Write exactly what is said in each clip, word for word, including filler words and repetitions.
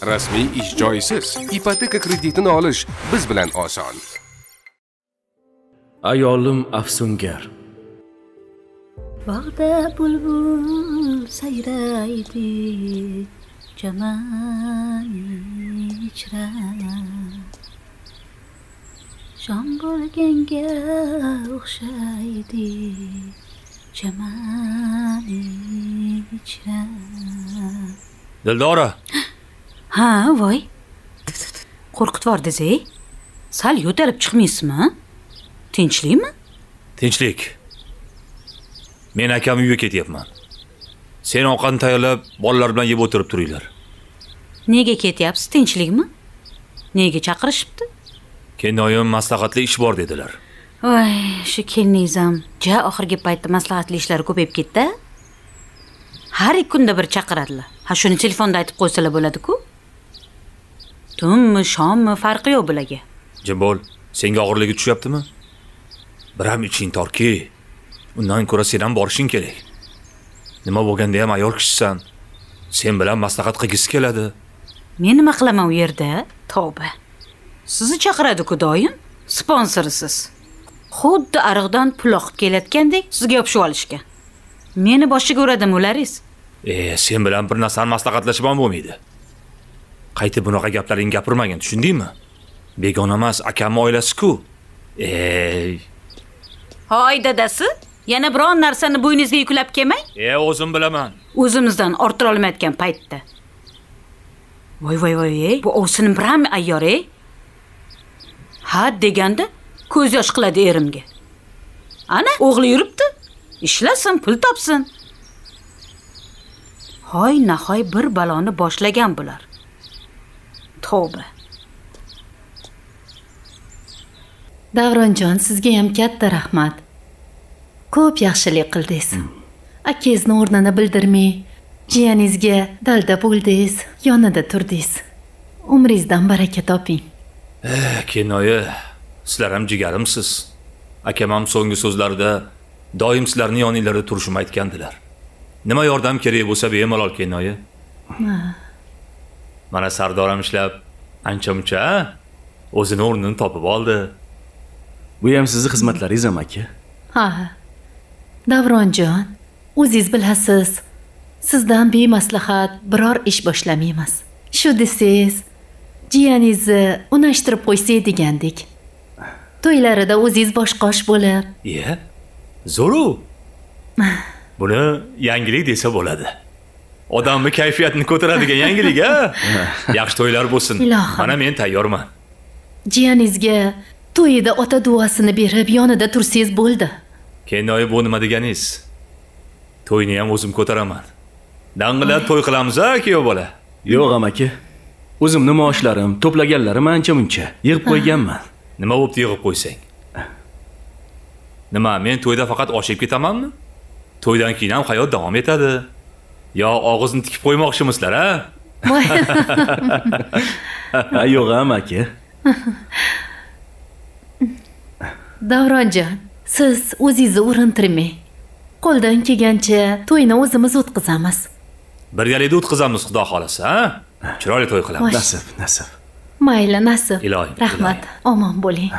Rasmiy ish joyisiz. Ipoteka kreditini olish biz bilan oson. Ayolim afsungar. Bog'da bulbul sayraydi, chaman ichra. Shom bo'lganga o'xshaydi, chaman ichra. Dildora. Ha, voy. Qo'rqitib yubordingiz-ey. Sal yo'talib chiqmaysizmi? Tinchlikmi? Tinchlik. Men akam uyga ketyapman. Sen ovqatni tayyorlab, bolalar bilan yeb o'tirib turinglar. Nega ketyapsiz? Tinchlikmi? Nega chaqirishibdi? Kennoyim maslahatli ish bor dedilar. Voy, shu kelningizam ja oxirgi paytda maslahatli ishlar ko'payib ketdi. Har ikki kunda bir chaqiradilar. Ha, shuni telefonda aytib qo'ysalar bo'ladi-ku. Tunmi, shommi farqi yo'q bularga. Jim bo'l, senga og'irligi tushyaptimi? Bir ham iching torki. Undan ko'ra sen ham borishing kerak. Nima bo'lganda ham ayol kishisan. Sen bilan maslahat qilgisi keladi. Men nima qilaman u yerda? Tavba. Sizni chaqiradi-ku doim. Sponsorisiz. Xuddi ariqdan pul oqib kelayotgandek sizga yopishib olishga. Meni boshiga uradimi ularingiz? E, sen bilan bir narsani maslahatlashib ham bo'lmaydi. Qaytib bunaqa gaplaringni gapirmagin, tushundingmi? Begona emas, akamning oilasi-ku. Ey. Hoy dadasi, yana biron narsani bo'yningizga yuklab kelmang. E, o'zim bilaman. O'zimizdan orttira olmayotgan paytda. Voy voy voy, bu o'sini bir ham ayyor, ey. Ha deganda ko'z yosh qiladi erimga. Ana, o'g'li yuribdi. Ishlasin, pul topsin. Hoy nahoy bir baloni boshlagan bular. Tavba. Davronjon, sizga ham katta rahmat. Ko'p yaxshilik qildingiz. Akangizni o'rnini bildirmay, jiyaningizga dalda bo'ldingiz, yonida turdingiz. Umringizdan baraka toping. Eh, Kennoyi, sizlar ham jigarimsiz. Akam ham so'nggi so'zlarida doim sizlarning yoninglarda turishimni aytgandilar. Nima yordam kerak bo'lsa bemalol Kennoyi. Mana Sardoram ishlab ancha-muncha o'zini o'rnini topib oldi. Bu ham sizning xizmatlaringiz ham aka. Ha. Davronjon, o'zingiz bilasiz, sizdan bemaslahat biror ish boshlamaymiz. Shu desiz, jiyaningizni unashtirib qo'ysak degandik. To'ylarida o'zingiz bosh-qosh bo'lib. Iye? Zo'ru. Buni yangilik desa bo'ladi. Odamni kayfiyatini ko'taradigan yangilik, ha? Yaxshi to'ylar bo'lsin. Mana men tayyorman. Jiyaningizga to'yida ota duosini berib yonida tursangiz bo'ldi. Kennoyi, bu nima deganingiz? To'yni ham o'zim ko'taraman. Dang'ilab to'y qilamiz-a, kuyov bola? Yo'q, amaki. O'zimning maoshlarim, to'plaganlarim ancha-muncha yig'ib qo'yganman. Nima bo'pti yig'ib qo'ysang? Nima, men to'yda faqat osh yeb ketamanmi? To'ydan keyin ham hayot davom etadi. Yo og'izni tikib qo'ymoqchimisizlar, ha? Ha, yo'q, amaki. Davronjon, siz o'zingizni urintirmang. Qo'ldan kelgancha to'yni o'zimiz o'tkazamiz. Birgalikda o'tkazamiz, xudo xolasa, ha? Chiroyli to'y qilamiz. Nasib, nasib. Mayli, nasib. Ilohim. Rahmat, omon bo'ling.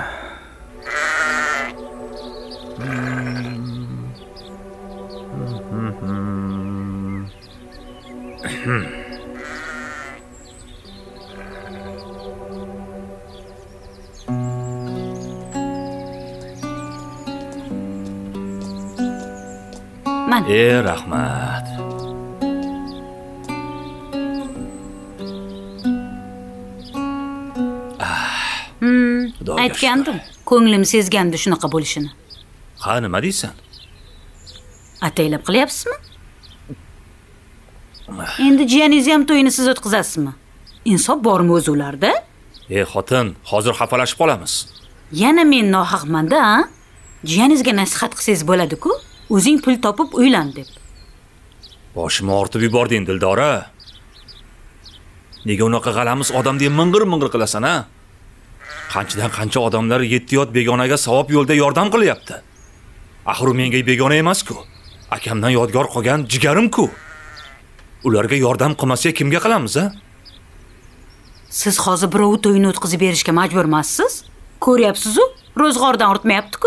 Man. E, rahmat. Hmm, aytgandim. Ko'nglim sezgandi shunaqa bo'lishini. Ha, nima deysan? Ataylab qilyapsizmi? Endi jiyaningiz ham to'yini siz o'tkazasizmi? Insof bormi o'zi ularda? E, xotin, hozir xafalashib qolamiz. Yana men nohaqman-da, ha? Jiyaningizga nasihat qilsangiz bo'ladi-ku, o'zing pul topib uylan deb. Boshimni ortib yubording, Dildora. Nega unaqa g'alamis odamdek ming'ir-ming'ir qilasan, ha? Qanchadan qancha odamlar yetti yot begonaga savob yo'lda yordam qilyapti. Axir u menga begona emas-ku. Akamdan yodgor qolgan jigarim-ku. Ularga yordam qilmasak kimga qilamiz, ha? Siz hozir birovi to'yini o'tkazib berishga majburmasiz? Ko'ryapsiz-ku, ro'zg'ordan ortmayapti-ku.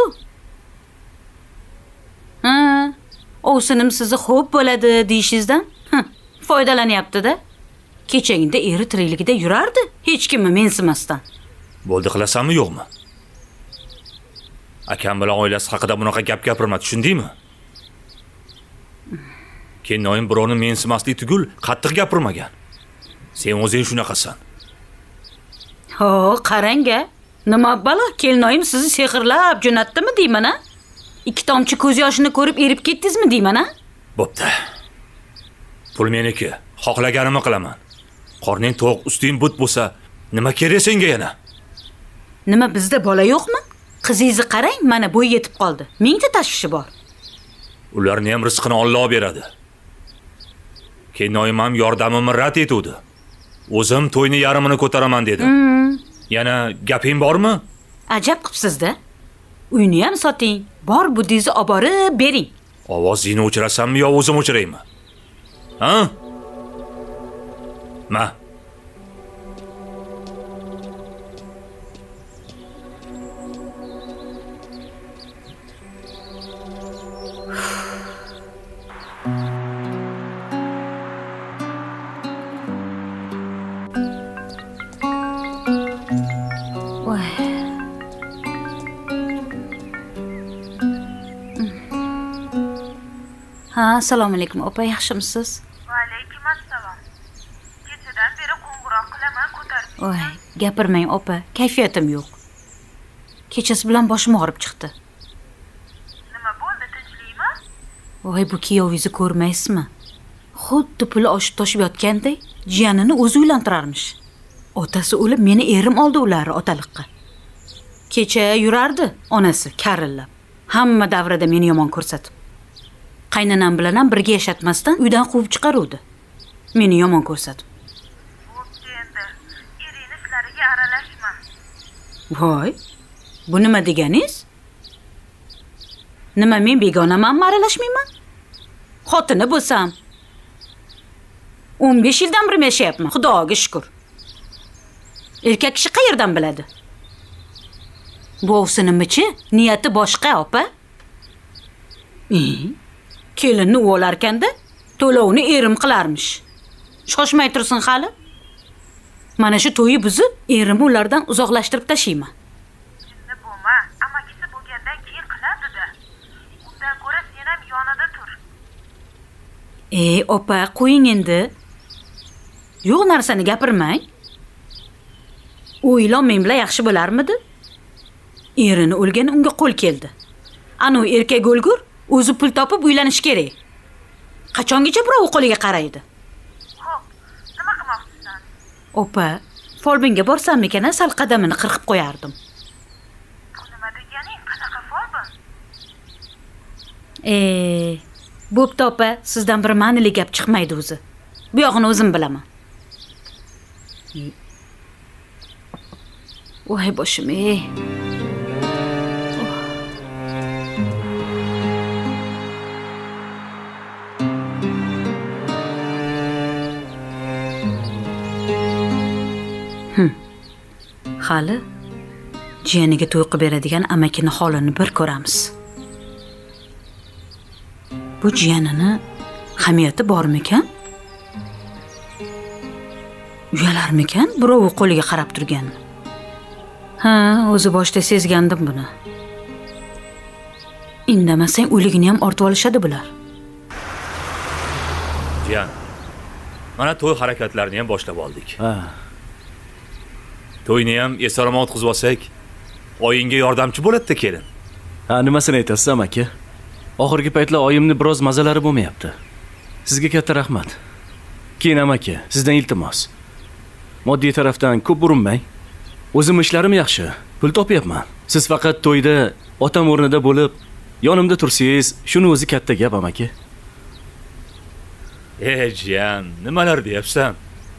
Ha, ovsinim sizni xo'p bo'ladi deyishingizdan foydalanyapti-da. Kechagida eri tirikligida yurardi, hech kimni mensimasdan. Bo'ldi, qilasanmi yo'qmi? Akam bilan oilasi haqida bunaqa gap gapirma, tushundingmi? Kelinoyim birovni mensimaslik tugul qattiq gapirmagan. Sen o'zing shunaqasan. Ho, qarang-a. Nima balo, kelinoyim sizni sehrlab jo'natdimi deyman-a? Ikki tomchi ko'z yoshini ko'rib erib ketdingizmi deyman-a? Bo'pti. Pul meniki, xohlaganimni qilaman. Qorning to'q, usting but bo'lsa, nima kerak senga yana? Nima bizda bola yo'qmi? Qizingizni qarang, mana bo'y yetib qoldi. Mingta tashvishi bor. Ularni ham rizqini Alloh beradi. Kelinoyim ham yordamimni rad etuvdi. O'zim to'yni yarmini ko'taraman dedim. Hmm. Yana gaping bormi? Ajab qilibsiz-da. Uyni ham soting, bor budingizni olib borib bering. Ovozingni o'chirasanmi yo o'zim o'chiraymi? Ha? Ma. Ha, assalomu alaykum. Opa, yaxshimisiz? Va alaykum assalom. Kechadan beri qo'ng'iroq qilaman, ko'tarib. Voy, gapirmang, opa. Kayfiyatim yo'q. Kechasi bilan boshim og'rib chiqdi. Nima bo'ldi, tinchlikmi? Voy, bu kuyovingizni ko'rmaysizmi? Xuddi puli oshib toshib yotgandek, jiyanini o'zi uylantirarmish. Otasi o'lib, meni erim oldi ularni otaliqqa. Kecha yurardi onasi karillab. Hamma davrada meni yomon ko'rsatib. Qaynanam bilan ham birga yashatmasdan uydan quvib chiqaruvdi. Meni yomon ko'rsatib. Bo'pti endi. Ering ishlariga aralashma. Voy, bu nima deganingiz? Nima, men begonamanmi, aralashmayman? Xotini bo'lsam, o'n besh yildan beri yashayapman, Xudoga shukr. Erkak kishi qayerdan biladi? Bu ovsinimichi, niyati boshqa, opa. E, kelinni o'g'larkanda to'lovni erim qilarmish. Shoshmay tursin hali. Mana shu to'yi buzib, erimni ulardan uzoqlashtirib tashiyman. Jinni bo'lma, amakisi bo'lgandan keyin qiladi-da. Undan ko'ra sen ham yonida tur. Ey, opa, qo'ying endi. Yo'q narsani gapirmang. U ilon men bilan yaxshi bo'larmidi? Erini o'lgani unga qo'l keldi. Ana u erkak o'lgur, o'zi pul topib uylanish kerak. Qachongacha birov qo'liga qaraydi? Xo'p, nima qilmoqchisan? Opa, folbinga borsammikan, sal qadamini qirqib qo'yardim. Bu nima deganing? Qanaqa folbin? E, bo'pti opa, sizdan bir ma'nili gap chiqmaydi o'zi. Bu yog'ini o'zim bilaman. Voy boshim, ey. Hali jiyaniga to'y qilib beradigan amakini holini bir ko'ramiz. Bu jiyanini hamiyati bormikan? Uyalarmikan birov qo'liga qarab turgan? Ha, o'zi boshda sezgandim buni. Indamasang o'ligini ham ortib olishadi bular. Jiyan, mana to'y harakatlarini ham boshlab oldik. Ha. To'yni ham esoroma o'tkazib olsak, oyingga yordamchi bo'ladi-da kelin. Ha, nimasini aytasiz, amaki? Oxirgi paytlar oyimni biroz mazalari bo'lmayapti. Sizga katta rahmat. Keyin amaki, sizdan iltimos. Moddiy tarafdan ko'p urinmang. O'zim ishlarim yaxshi, pul topyapman. Siz faqat to'yda otam o'rnida bo'lib, yonimda tursangiz, shuni o'zi katta gap, amaki. Ey jiyan, nimalar deyapsan?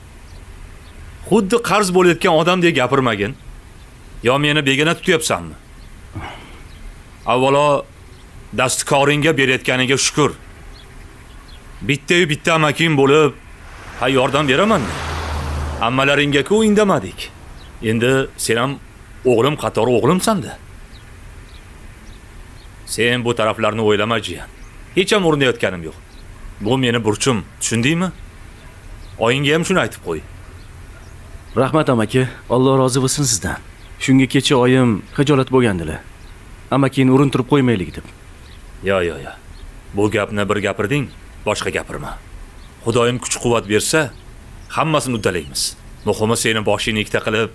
Xuddi qarz bo'layotgan odamdek gapirmagin. Yo meni begona tutyapsanmi? Avvalo dastkoringga berayotganiga shukr. Bitta-yu bitta amaking bo'lib, ha yordam beraman. Ammalaringga-ku indamadik. Endi sen ham o'g'lim qatori o'g'limsan-da. Sen bu taraflarni o'ylama jiyan. Hech ham urinayotganim yo'q. Bu meni burchim, tushundingmi? Oyingga ham shuni aytib qo'y. Rahmat amaki, Alloh rozi bo'lsin sizdan. Shunga kecha oyim xijolat bo'lgandilar. Amakini urintirib qo'ymaylik deb. Yo, yo, yo. Bu gapni bir gapirding, boshqa gapirma. Xudoyim kuch-quvvat bersa, hammasini uddalaymiz. Muhimi seni boshingni ikkita qilib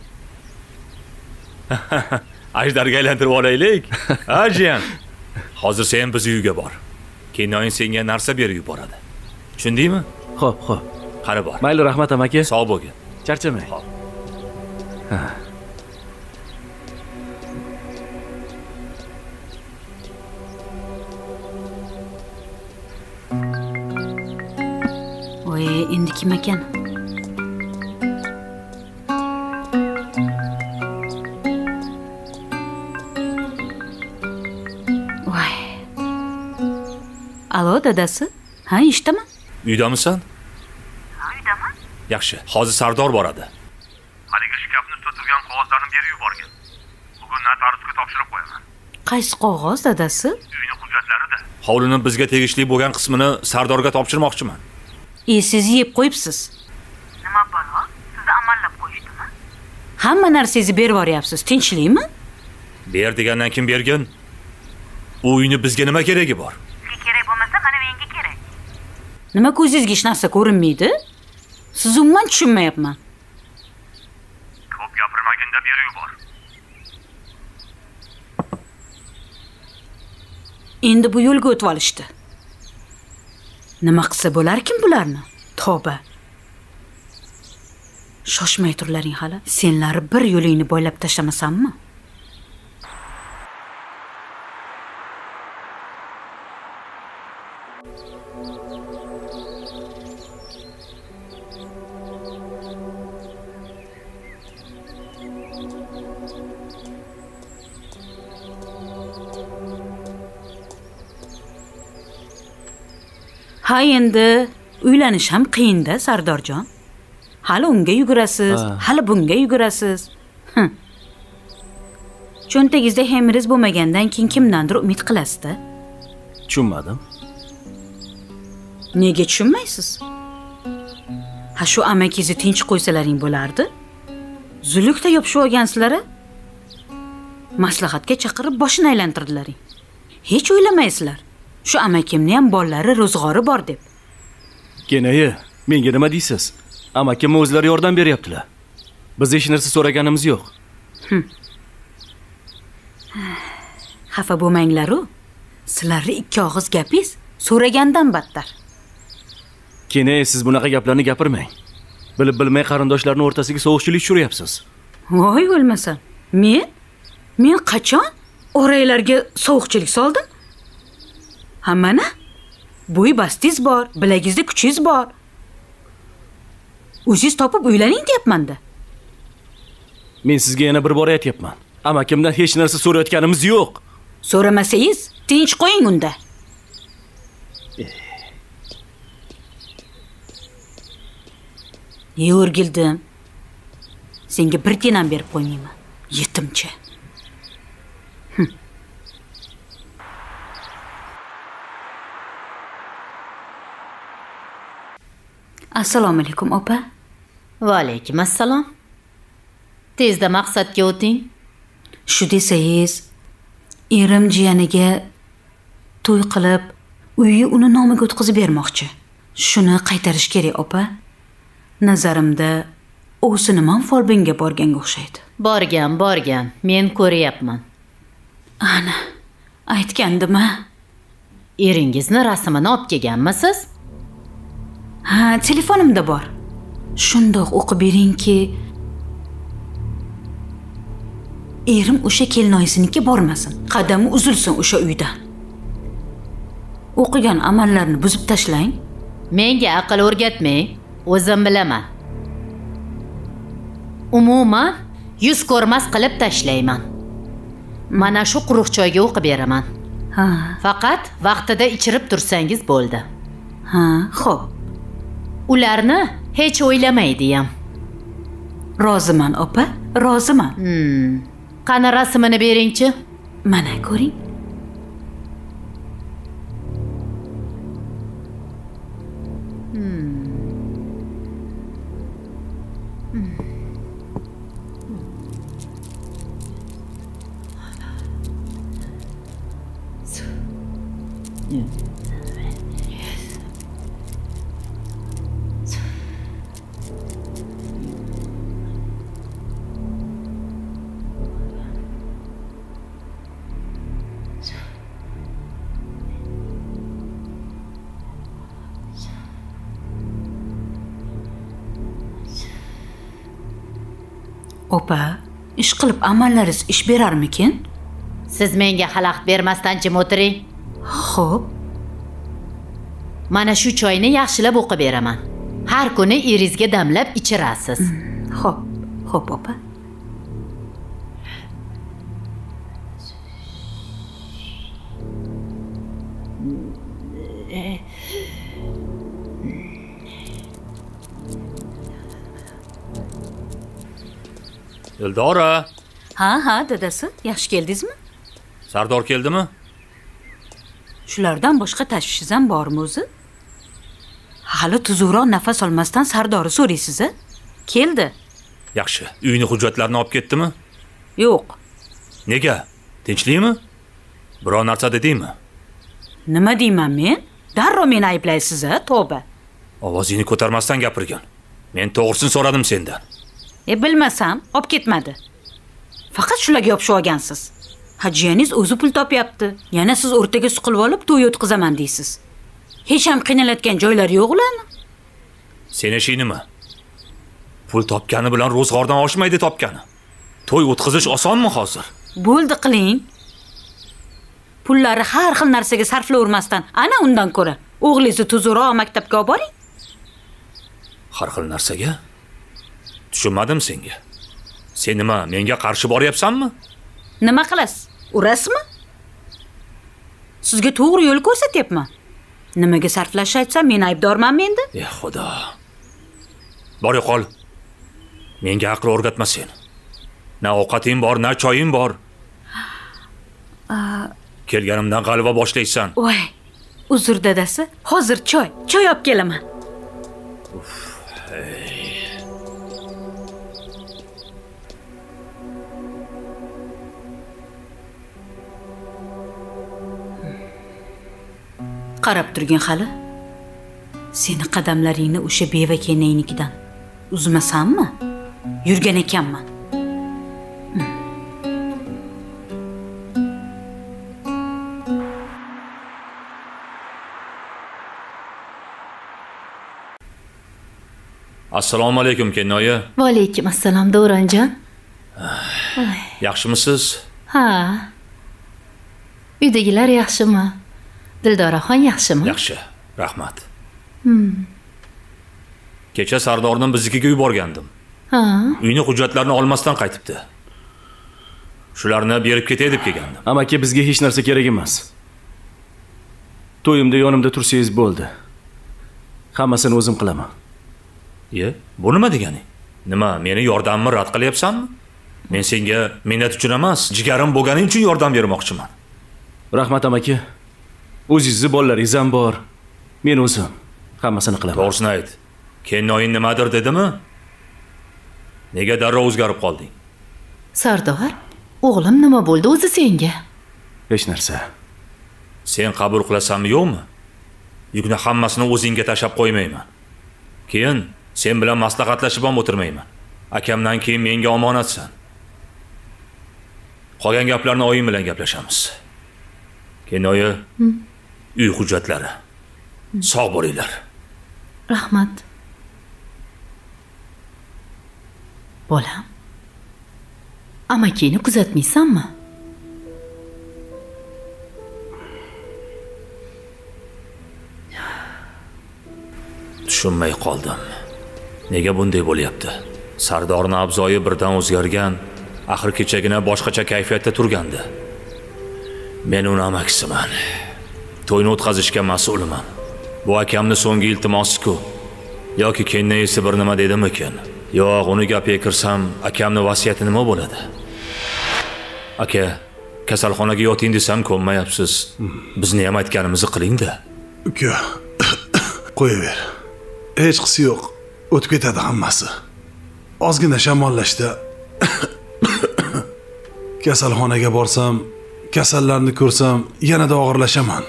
ajdarga aylantirib olaylik. Ha, jiyan. Hozir sen biz uyga bor. Keyin oying senga narsa berib yuboradi. Tushundingmi? Xo'p, xo'p. Qani bor. Mayli, rahmat amaki. Sog' bo'lgin. Charchamang. Xo'p. Ha. Voy, endi kim ekan? Voy. Alo, dadasi? Ha, eshitaman. Uydamisan? Ha, uydaman. Yaxshi. Hozir Sardor boradi. Haligi shkafni ustida turgan qog'ozlarni berib yuborgin. Bugun notariusga topshirib qo'yaman. Qaysi qog'oz, dadasi? Uyning hujjatlarida. Hovlining bizga tegishli bo'lgan qismini Sardorga topshirmoqchiman. E, siz yeb qo'yibsiz. Nima balo? Sizni amallab qo'yishdimi? Hamma narsangizni berib yuboryapsiz. Tinchlikmi? Ber degandan kim bergin? U uyni bizga nima keragi bor? Sizga kerak bo'lmasa, mana menga kerak. Nima ko'zingizga hech narsa ko'rinmaydi? Siz umuman tushunmayapman. Ko'p gapirmaginda berib yubor. Endi bu yo'lga o'tib olishdi. Nima qilsa bo'larkin bularni? Tavba. Shoshmay turlaring hali. Senlar bir yo'lingni bo'ylab tashlamasanmi? Ha, endi uylanish ham qiyin-da, Sardorjon. Hali unga yugurasiz, Ha. hali bunga yugurasiz. Hm. Cho'ntagingizda hemiriz bo'lmagandan keyin kimdandir umid qilasiz-da. Tushunmadim. Nega tushunmaysiz? Ha, shu amakingizni tinch qo'ysalaring bo'lardi. Zulukda yopishib olgansizlar-a? Maslahatga chaqirib boshini aylantirdilaring. Hech o'ylamaysizlar. Shu amakimni ham bolalari ro'zg'ori bor deb. Kenayi, menga nima deysiz? Amakim o'zlari yordam beryaptilar. Biz hech narsa so'raganimiz yo'q. Xafa bo'lmanglar-ku. Sizlarning ikki og'iz gapingiz so'ragandan battar. Kenayi, siz bunaqa gaplarni gapirmang. Bilib bilmay qarindoshlarning o'rtasiga sovuqchilik tushiryapsiz. Voy o'lmasam. Men? Men qachon oranglarga sovuqchilik soldim? Ha, mana. Bo'y bastingiz bor, bilagingizda kuchingiz bor. O'zingiz topib uylaning deyapman-da. Men sizga yana bir bor aytyapman. Amakimdan hech narsa so'rayotganimiz yo'q. So'ramasangiz, tinch qo'ying unda. Ne o'rgildim. Senga bir tiyin ham berib qo'ymayman. Yetimcha. Assalomu alaykum, opa. Va alaykum assalom. Tezda maqsadga o'ting. Shu desangiz, erim jiyaniga to'y qilib, uyni uni nomiga o'tkazib bermoqchi. Shuni qaytarish kerak, opa. Nazarimda, o'sini ham folbinga borganga o'xshaydi. Borgan, borgan. Men ko'ryapman. Ana, aytgandim-a? Eringizni rasmini olib kelganmisiz? Ha, telefonimda bor. Shundoq o'qib beringki, erim o'sha kelinoyisiniki bormasin. Qadami uzilsin o'sha uydan. O'qigan amallarni buzib tashlang. Menga aql o'rgatmang. O'zim bilaman. Umuman, yuz ko'rmas qilib tashlayman. Mana shu quruq choyga o'qib beraman. Ha, Faqat vaqtida ichirib tursangiz bo'ldi. ha, xo'p. Ularni hech o'ylamaydi ham. Roziman, opa, roziman. Qani rasmini beringchi. Mana ko'ring. Opa, ish qilib amallaringiz ish berarmikin? Siz menga xalaqit bermasdan jim o'tiring. Xo'p. Mana shu choyni yaxshilab o'qib beraman. Har kuni eringizga damlab ichirasiz. Xo'p, xo'p opa. Dildora, Ha, ha, dadasi, yaxshi keldingizmi? Sardor keldimi? Shulardan boshqa tashvishingiz ham bormi o'zi? Hali tuzukroq nafas olmasdan Sardorni so'raysiz-a? Keldi. Yaxshi. Uyni hujjatlarini olib ketdimi? Yo'q. Nega? Tinchlikmi? Biror narsa dedingmi? Nima deyman men? Darrov meni ayblaysiz-a, tavba. Ovozingni ko'tarmasdan gapirgin. Men to'g'risini so'radim sendan. E bilmasam, olib ketmadi. Faqat shularga yopishib olgansiz. Hajiyaningiz o'zi pul topyapti. Yana siz o'rtaga suqilib olib to'y o'tkazaman deysiz. Hech ham qiynalayotgan joylari yo'q ularni. Seni ishi nima? Pul topgani bilan ro'zg'ordan oshmaydi topgani. To'y o'tkazish osonmi hozir? Bo'ldi qiling. Pullari har xil narsaga sarflayvermasdan, ana undan ko'ra o'g'lingizni tuzukroq maktabga olib boring. Har xil narsaga? Tushunmadim senga. Sen nima, menga qarshi boryapsanmi? Nima qilasiz? Urasizmi? Sizga to'g'ri yo'l ko'rsatyapman. Nimaga sarflash aytsam, men aybdormanmi endi? Ey Xudo. Bor yo'qol. Menga aql o'rgatma sen. Na ovqating bor, na choying bor. Kelganimdan g'alva boshlaysan. Voy, uzr dadasi. Hozir choy, choy olib kelaman. Qarab turgin hali. Seni qadamlaringni o'sha beva kenaynikidan uzmasammi? Yurgan ekanman. Assalomu alaykum Kennoyi. Va alaykum assalom Davronjon. Yaxshimisiz? Ha. Uydagilar yaxshimi? Dildoraxon yaxshimi? Yaxshi, rahmat. Kecha Sardorni biznikiga yuborgandim. Ha. Uyni hujjatlarini olmasdan qaytibdi. Shularni berib ketay deb kelgandim. Amaki, bizga hech narsa kerak emas. To'yimda yonimda tursangiz bo'ldi. Hammasini o'zim qilaman. Ye, bu nima degani? Nima, meni yordamimni rad qilyapsanmi? Men senga minnat uchun emas, jigarim bo'lganing uchun yordam bermoqchiman. Rahmat amaki. O'zingizni bolalaringiz ham bor. Men o'zim hammasini qilaman. To'g'risini ayt. Kennoyin nimadir dedimi? Nega darrov o'zgarib qolding? Sardor, o'g'lim nima bo'ldi o'zi senga? Hech narsa. Sen qabul qilasanmi yo'qmi? Yukni hammasini o'zingga tashab qo'ymayman. Keyin sen bilan maslahatlashib ham o'tirmayman. Akamdan keyin menga omonatsan. Qolgan gaplarni oyim bilan gaplashamiz. Kennoyi, uy hujjatlari. Sog' bo'linglar. Rahmat. Bolam. Amakini kuzatmaysanmi? Tushunmay qoldim. Nega bunday bo'lyapti? Sardorning abzoyi birdan o'zgargan, axir kechagina boshqacha kayfiyatda turgandi. Men uni amakisiman. To'yni o'tkazishga mas'ulman. Bu akamning so'nggi iltimosi-ku. Yoki Kennayisi bir nima dedimikin? Yo'q, uni gapiga kirsam, akamning vasiyati nima bo'ladi? Aka, kasalxonaga yoting desam ko'nmayapsiz. Bizni ham aytganimizni qiling-da. Uka, qo'yaver. Hech qisi yo'q. O'tib ketadi hammasi. Ozgina shamollashda kasalxonaga borsam, kasallarni ko'rsam, yanada og'irlashaman.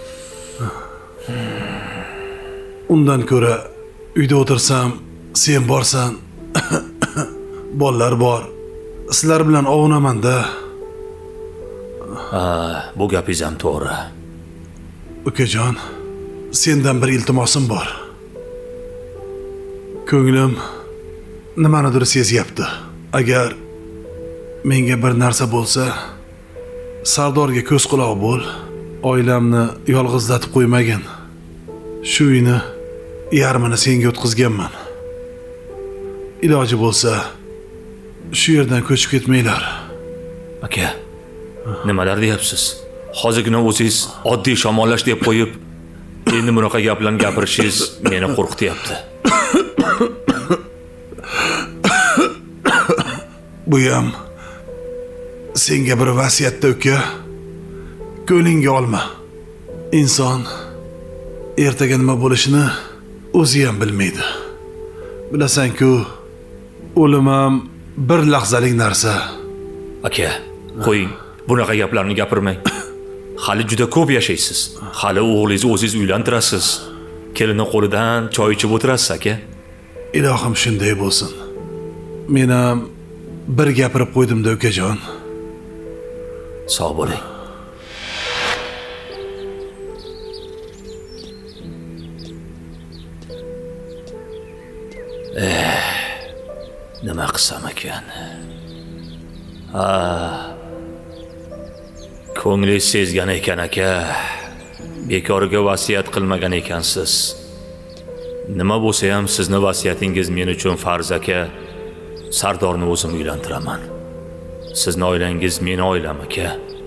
Undan ko'ra uyda o'tirsam, sen borsan, bolalar bor. Sizlar bilan ovunaman-da. Ha, bu gapingiz ham to'g'ri. Ukajon, sendan bir iltimosim bor. Ko'nglim nimanidir sezyapti. Agar menga bir narsa bo'lsa, Sardorga ko'z quloq bo'l. Oilamni yolg'izlatib qo'ymagin. Shu uyni yarmini senga o'tkazganman. Iloji bo'lsa, shu yerdan ko'chib ketmanglar. Aka, nimalar deyapsiz? Hozirgina o'zingiz oddiy shamollash deb qo'yib, endi bunaqa gaplarni gapirishingiz meni qo'rqityapti. Bu ham senga bir vasiyatda uka. Ko'nglingga olma. Inson ertaga nima bo'lishini o'zi ham bilmaydi. Bilasan-ku, o'lim ham bir lahzalik narsa. Aka, qo'ying, bunaqa gaplarni gapirmang. Hali juda ko'p yashaysiz. Hali o'g'lingizni o'zingiz uylantirasiz. Kelini qo'lidan choy ichib o'tirasiz, aka. Ilohim shunday bo'lsin. Men ham bir gapirib qo'ydim-da, ukajon. Sog' bo'ling. Eh, nima qilsam ekan? Ha, ko'nglingiz sezgan ekan aka. Bekoriga vasiyat qilmagan ekansiz. Nima bo'lsa ham sizni vasiyatingiz men uchun farz aka. Sardorni o'zim uylantiraman. Sizning oilangiz meni oilam aka.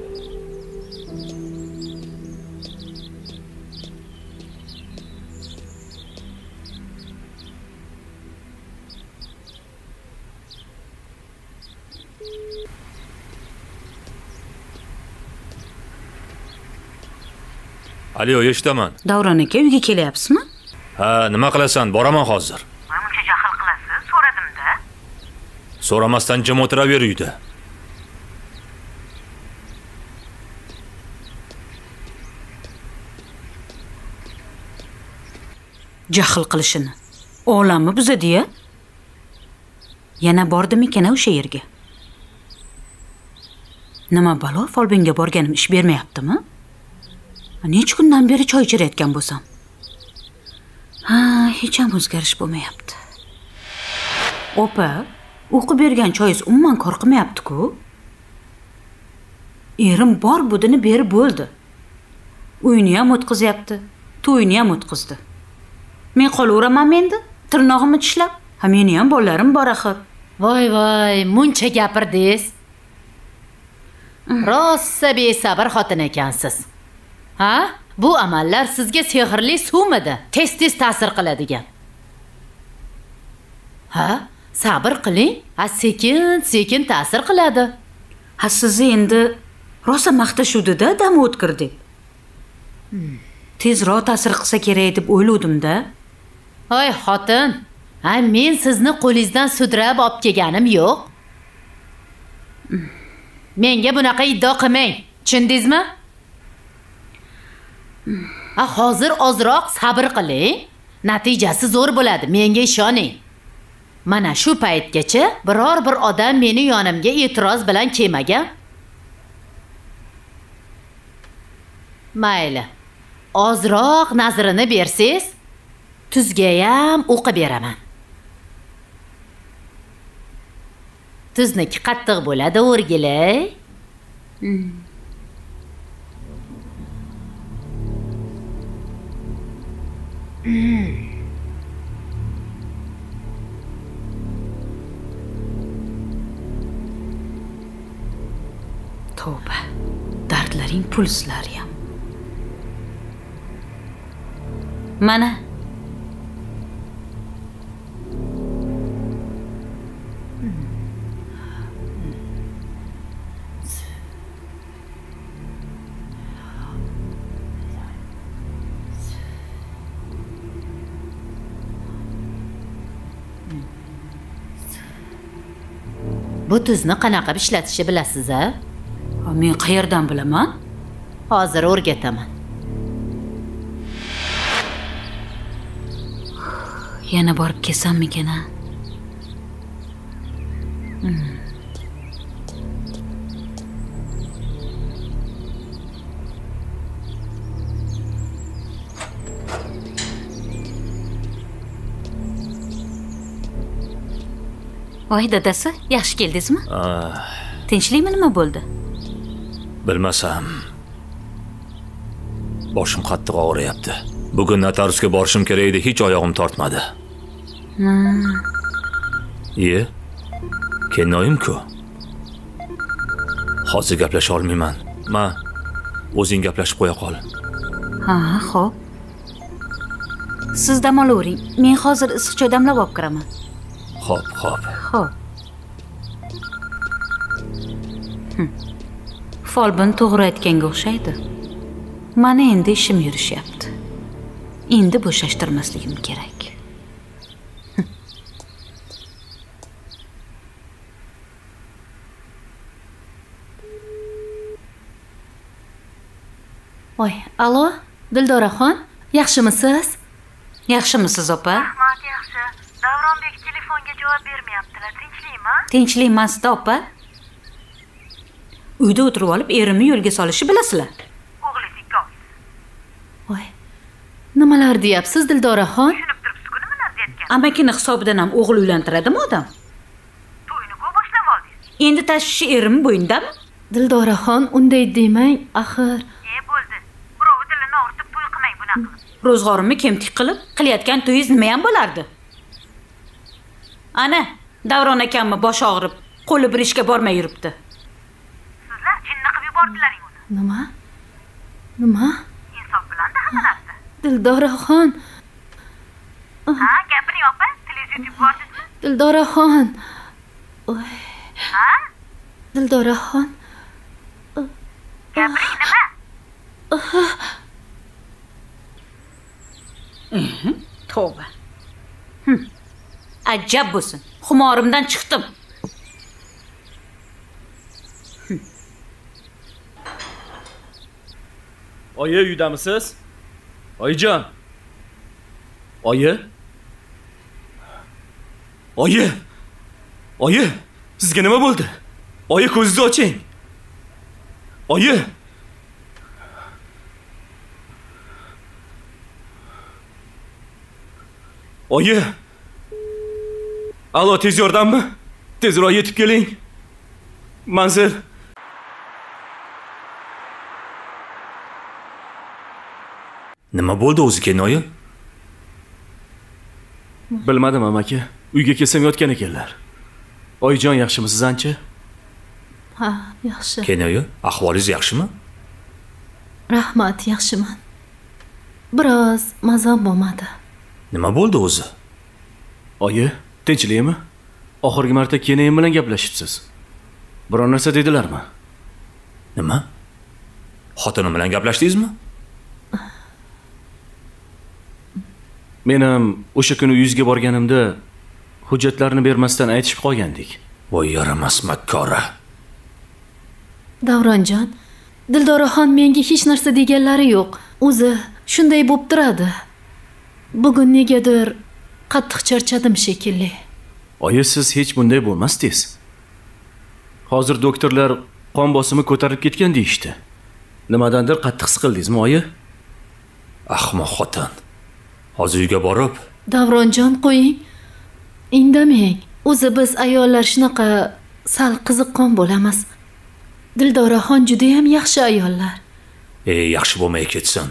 Alo, eshitaman. Davron aka, uyga kelyapsizmi? Ha, nima qilasan? Boraman hozir. Menimcha jahl qilasiz, so'radim-da. So'ramasdan jim o'tiraver uyda. Jahl qilishini. Olamni buzadi-ya. Yana bordimikan o'sha yerga? Nima balo, folbinga borganim ish bermayaptimi? Necha kundan beri choy ichirayotgan bo'lsam. Ha, hech ham o'zgarish bo'lmayapti. Opa, o'qib bergan choyingiz umuman kor qilmayapti-ku. Erim bor budini berib bo'ldi. Uyini ham o'tqizyapti, to'yini ham o'tqizdi. Men qolaveraman endi, tirnog'imni tishlab. Ha, meni ham bolalarim bor axir. Voy voy, muncha gapirdingiz. Rosa besabr xotin ekansiz. Ha? Bu amallar sizga sehrli suvmidi? Tez-tez ta'sir qiladigan. Ha? Sabr qiling. Ha, sekin-sekin ta'sir qiladi. Ha, sizni endi rosa maqtashuvdi-da, dam o'tkir deb. Hmm. Tezroq ta'sir qilsa kerak deb o'yladim-da. Voy xotin, ha, men sizni qo'lingizdan sudrab olib kelganim yo'q. Hmm. Menga bunaqa iddao qilmang. Tushundingizmi? Ha, hozir ozroq sabr qiling. Natijasi zo'r bo'ladi, menga ishoning. Mana shu paytgacha biror bir odam meni yonimga e'tiroz bilan kelmagan. Mayli. Ozroq nazrini bersiz, tuzga ham o'qib beraman. Tuzniki qattiq bo'ladi, o'rgilay. Hmm. Hmm. Tavba, dardlaring pulslari ham. Mana Bu tuzni qanaqa ishlatishni bilasiz-a? Men qayerdan bilaman? Hozir o'rgataman. Yana borib kelsammikan-a? Hmm. Voy dadasi, yaxshi keldingizmi? Tinchlikmi, nima bo'ldi? Bilmasam. Boshim qattiq og'riyapti. Bugun notariusga borishim kerak edi, hech oyog'im tortmadi. Hmm. Iye. Kenoyim-ku. Hozir gaplasha olmayman. Ma, o'zing gaplashib qo'ya qol. Ha, xo'p. Siz dam olavering. Men hozir issiq choy damlab olib kiraman. Xo'p, xo'p. Xo'p. Hm. Folbin to'g'ri aytganga o'xshaydi. Mana endi ishim yurishyapti. Endi bo'shashtirmasligim kerak. Voy, alo, Dildoraxon, yaxshimisiz? Yaxshimisiz, opa? Rahmat, yaxshi. Davronbek telefonga javob bermayaptilar. Tinchlikmi? Tinchlikmasda, opa. Uyda o'tirib olib, erimni yo'lga solishni bilasizlar. O'g'lingiz ikkovingiz. Voy. Nimalar deyapsiz, Dildoraxon? Tushunib turibsiz-ku, nimalar deyotgan? Amakini hisobidan ham o'g'il uylantiradimi odam? To'yni-ku boshlab oldingiz. Endi tashvishi erim bo'yindami? Dildoraxon, unday demang, axir. E bo'ldi. Birovi tilini og'ritib to'y qilmang bunaqa. Ro'zg'orimni kemtik qilib, qilayotgan to'yingiz nima ham bo'lardi? Ana, Davron akamni boshi og'rib, qo'li bir ishga bormay yuribdi. Sizlar jinni qilib yubordilaring uni. Nima? Nima? Insof bilan-da hamma narsa. Dildoraxon. Ha, gapiring opa, tilingiz yutib bordingizmi? Dildoraxon. Oy. Ha? Dildoraxon. Gapiring nima? Tavba. Hm. Ajab bo'lsin. Xumorimdan chiqdim. Oyi, uydamisiz? Oyijon. Oyi? Oyi. Oyi, sizga nima bo'ldi? Oyi, ko'zingizni oching. Oyi. Oyi. Alo, tez yordammi? Tezroq yetib keling. Manzil. Nima bo'ldi o'zi Kenoyi? Bilmadim, amaki. Uyga kelsam yotgan ekanlar. Oyijon, yaxshimisiz ancha? Ha, yaxshi. Kenoyi, ahvolingiz yaxshimi? Rahmat, yaxshiman. Biroz mazam bo'lmadi. Nima bo'ldi o'zi? Oyi, tinchlikmi? Oxirgi marta Kenayim bilan gaplashibsiz. Biror narsa dedilarmi? Nima? Xotinim bilan gaplashdingizmi? Men ham o'sha kuni uyingizga borganimda hujjatlarni bermasdan aytishib qolgandik. Voy yaramas makkora. Davronjon, Dildoraxon menga hech narsa deganlari yo'q. O'zi shunday bo'lib turadi. Bugun negadir qattiq charchadim shekilli. Oyi, siz hech bunday bo'lmasdingiz. Hozir doktorlar qon bosimi ko'tarib ketgan deyishdi. Nimadandir qattiq siqildingizmi, oyi? Ahmoq xotin. Hozir uyga borib, Davronjon, qo'ying. Indamang. O'zi biz ayollar shunaqa sal qiziqqon bo'lamiz. Dildoraxon juda ham yaxshi ayollar. Ey, yaxshi bo'lmay ketsin.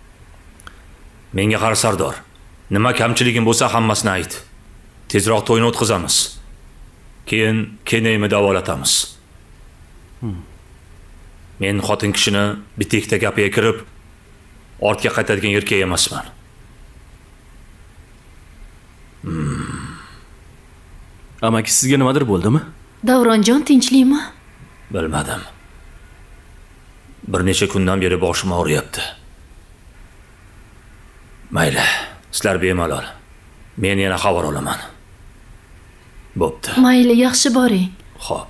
Menga qara Sardor. Nima kamchiligim bo'lsa hammasini ayt. Tezroq to'yni o'tkazamiz. Keyin Kenayni davolatamiz. Hmm. Men xotin kishini bitekda gapiga kirib, ortga qaytadigan erkak emasman. Hmm. Amaki, sizga nimadir bo'ldimi? Davronjon, tinchlikmi? Bilmadim. Bir necha kundan beri boshim og'riyapti. Mayli, sizlar bemalol. Men yana xabar olaman. Bo'pti. Mayli, yaxshi boring. Xo'p.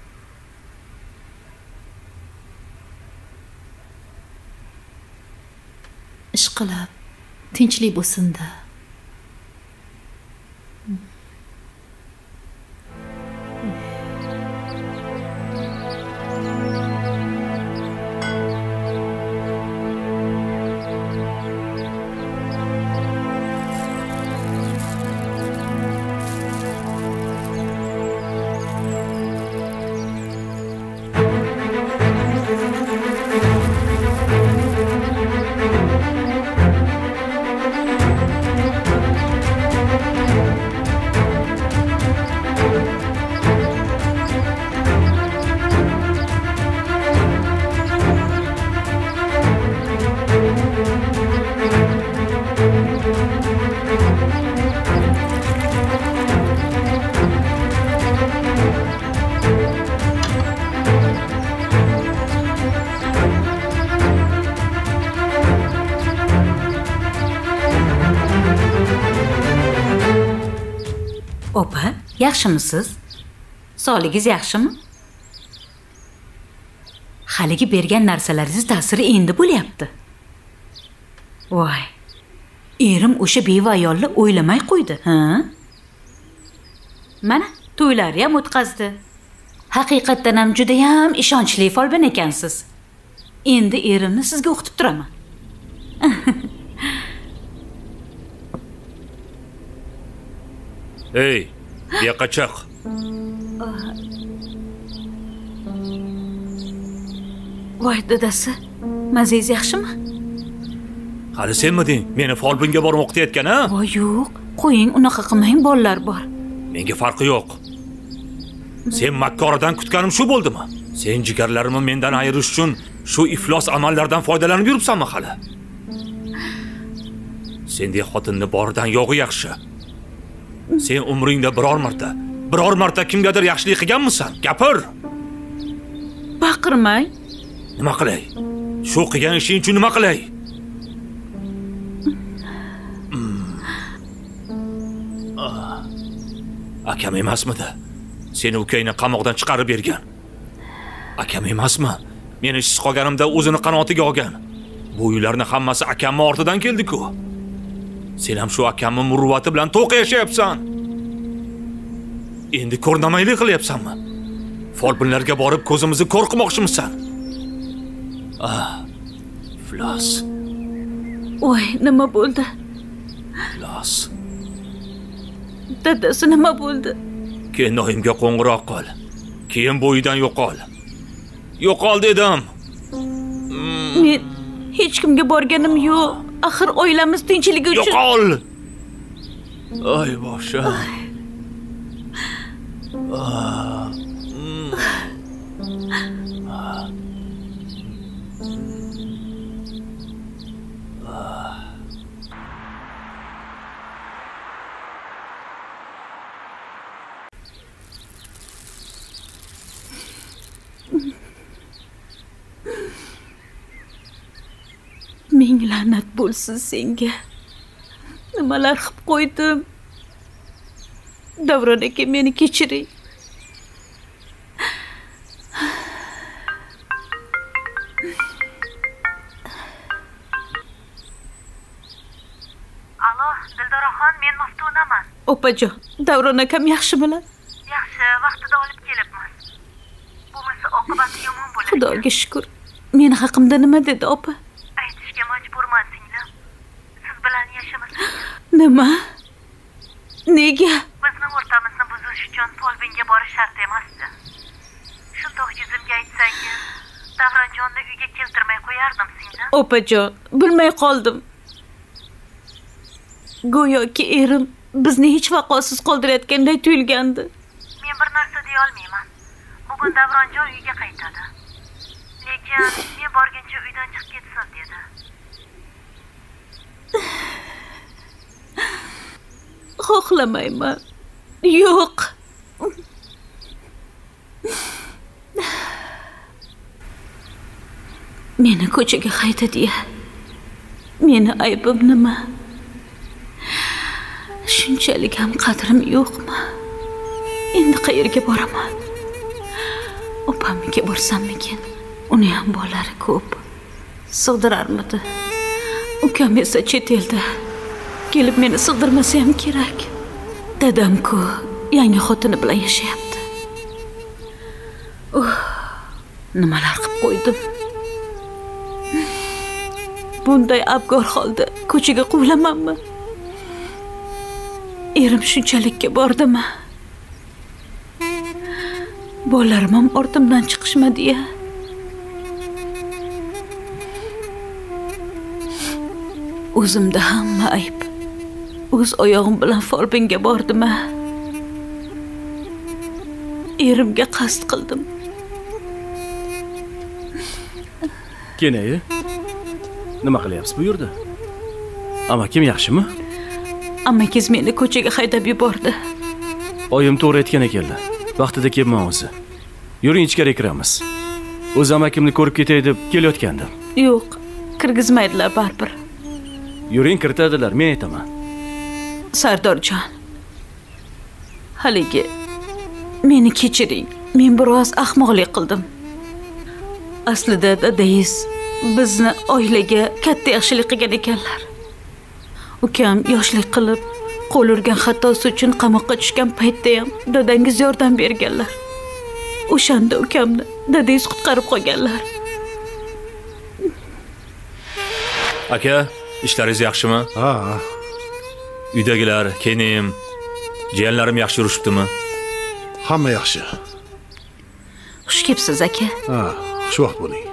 Ishqilib, tinchlik bo'lsin-da. Opa, yaxshimisiz? Sog'ligingiz yaxshimi? Haligi bergan narsalaringiz ta'siri endi bo'lyapti. Voy. Erim o'sha beva ayolni o'ylamay qo'ydi, ha? Mana, to'ylari ham o'tkazdi. Haqiqatdan ham juda ham ishonchli folbin ekansiz. Endi erimni sizga o'qitib turaman. Ey, bu yoqqa chiq. Voy dadasi, mazingiz yaxshimi? Hali senmiding? Meni folbinga borib o'qitayotgan, ha? Voy yo'q, qo'ying, unaqa qilmang, bolalar bor. Menga farqi yo'q. Sen makkoradan kutganim shu bo'ldimi? Sen jigarlarimni mendan ayirish uchun shu iflos amallardan foydalanib yuribsanmi hali? Sendek xotinni boridan yo'g'i yaxshi. Sen umringda biror marta, biror marta kimgadir yaxshilik qilganmisan? Gapir. Baqirmang. Nima qilay? Shu qilgan ishing uchun nima qilay? Akam emasmidi? Seni ukangni qamoqdan chiqarib bergan. Akam emasmi? Meni ishsiz qolganimda o'zini qanotiga olgan. Bu uylarning hammasi akamning ortidan keldi-ku. Sen ham shu akamning muruvvati bilan to'q yashayapsan. Endi ko'rnamaylik qilyapsanmi? Folbinlarga borib ko'zimizni ko'r qilmoqchimisan? Ah, iflos. Voy, nima bo'ldi? Iflos. Dadasi nima bo'ldi? Keyin oyimga qo'ng'iroq qil. Keyin bu uydan yo'qol. Yo'qol dedim. Men hech kimga borganim yo'q. Axir oilamiz tinchligi uchun. Yo'qol. Ay boshim. Ming la'nat bo'lsin senga. Nimalar qilib qo'ydim? Davron aka, meni kechiring. Alo, Dildoraxon, men Maftunaman. Opajon, Davron akam yaxshimilar? Yaxshi, vaqtida olib kelibman. Bo'lmasa oqibati yomon bo'ladi. Xudoga shukr. Meni haqimda nima dedi opa? Aytishga majburman singlim. Siz bilan yashamasak. Nima? Nega? Bizni o'rtamizni buzish uchun folbinga borish shart emasdi. Shundoq yuzimga aytsangiz, Davronjonni uyga keltirmay qo'yardim singlim. Opajon, bilmay qoldim. Go'yoki erim bizni hech vaqosiz qoldirayotganday tuyulgandi. Men bir narsa deya olmayman. Bugun Davronjon uyga qaytadi. Lekin men borguncha uydan chiqib ketsin dedi. Xohlamayman. Yo'q. Meni ko'chaga haydadi-ya. Meni aybim nima? Shunchalik ham qadrim yo'qmi? Endi qayerga boraman? opamnikiga borsammikin? Uni ham bolalari ko'p. Sig'dirarmidi? Ukam esa chet elda. Kelib meni sig'dirmasa ham kerak. Dadam-ku yangi xotini bilan yashayapti. Oh, nimalar qilib qo'ydim? Bunday abgor holda ko'chaga quvlamanmi? Erim shunchalikka bordimi? Bolalarim ham ortimdan chiqishmadi-ya. O'zimda hamma ayb. O'z oyog'im bilan folbinga bordim-a. Erimga qasd qildim. Kenayi, nima qilyapsiz bu yerda? Amakim yaxshimi? Amakiz meni ko'chaga haydab yubordi. Oyim to'g'ri aytgan ekanlar. Vaqtida kelman o'zi. Yuring ichkari kiramiz. O'z amakimni ko'rib ketay deb kelayotgandim. Yo'q, kirgizmaydilar baribir. Yuring kiritadilar, men aytaman. Sardorjon. Haligi meni kechiring. Men biroz ahmoqlik qildim. Aslida dadayingiz bizni oilaga katta yaxshilik qilgan ekanlar. Ukam yoshlik qilib, qo'l urgan xatosi uchun qamoqqa tushgan paytda ham dadangiz yordam berganlar. O'shanda ukamni dadangiz qutqarib qolganlar. Aka, ishlaringiz yaxshimi? Ha. Uydagilar, kenim, jiyanlarim yaxshi yurishibdimi? Hamma yaxshi. Xush kelibsiz aka. Ha, xushvaqt bo'ling.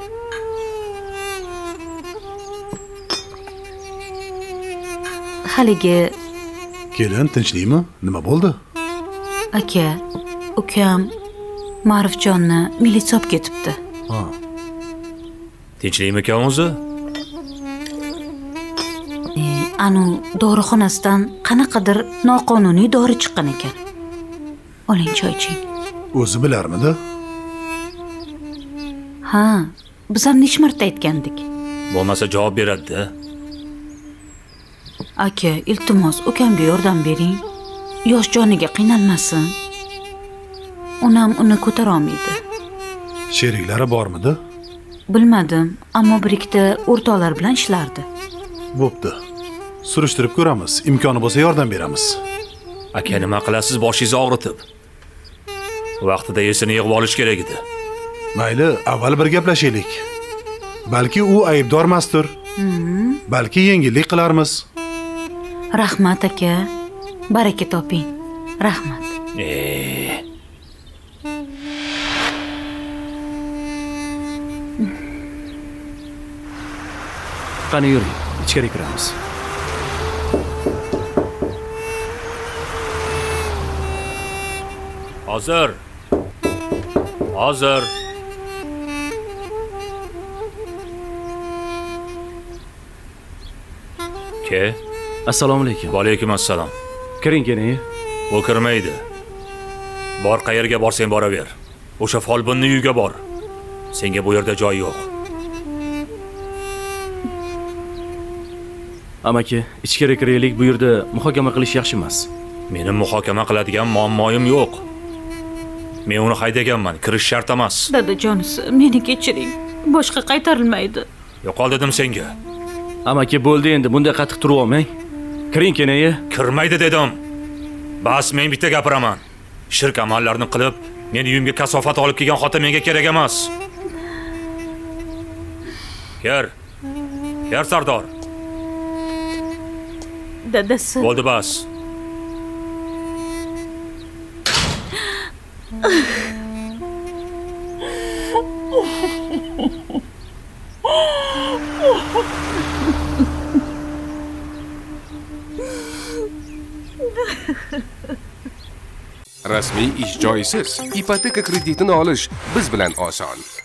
Haligi Kelin, tinchlikmi? Nima bo'ldi? aka, ukam Ma'rifjonni militsiya olib ketibdi. Ha. Tinchlikmi ekan o'zi? E, anu dorixonasidan qanaqadir noqonuniy dori chiqqan ekan. Oling choy iching. O'zi bilarmidi? Ha, biz ham necha marta aytgandik. Bo'lmasa javob beradi-da. Aka, iltimos, ukamga yordam bering. Yosh joniga qiynalmasin. Onam uni ko'tara olmaydi. Sheriklari bormidi? Bilmadim, ammo bir ikkita o'rtoqlar bilan ishlardi. Bo'pti. Surishtirib ko'ramiz. Imkoni bo'lsa yordam beramiz. Aka, nima qilasiz boshingizni og'ritib? Vaqtida esini yig'ib olish kerak edi. Mayli, avval bir gaplashaylik. Balki u aybdormasdir. Balki yengillik qilarmiz. Rahmat aka. Baraka toping. Rahmat. Eee. Qani yuring, ichkari kiramiz. Hozir. Hozir. Ke? Assalomu alaykum. Va alaykum assalom. Kiring kenayi. U kirmaydi. Bor qayerga borsang boraver. O'sha folbinning uyiga bor. Senga bu yerda joy yo'q. Amaki, ichkari kiraylik, bu yerda muhokama qilish yaxshi emas. Mening muhokama qiladigan muammoyim yo'q. Men uni haydaganman, kirish shart emas. Dadajonisi, meni kechiring. Boshqa qaytarilmaydi. Yo'qol dedim senga. Amaki, bo'ldi endi, bunday qattiq turib olmang. Kiring kenayi. Kirmaydi dedim. Bas, men bitta gapiraman. Shirk amallarni qilib, meni uyimga kasofat olib kelgan xotin menga kerak emas. Ker. Ker Sardor. Dadasi. Bo'ldi bas. Rasmiy ish joyisiz. Ipoteka kreditini olish biz bilan oson.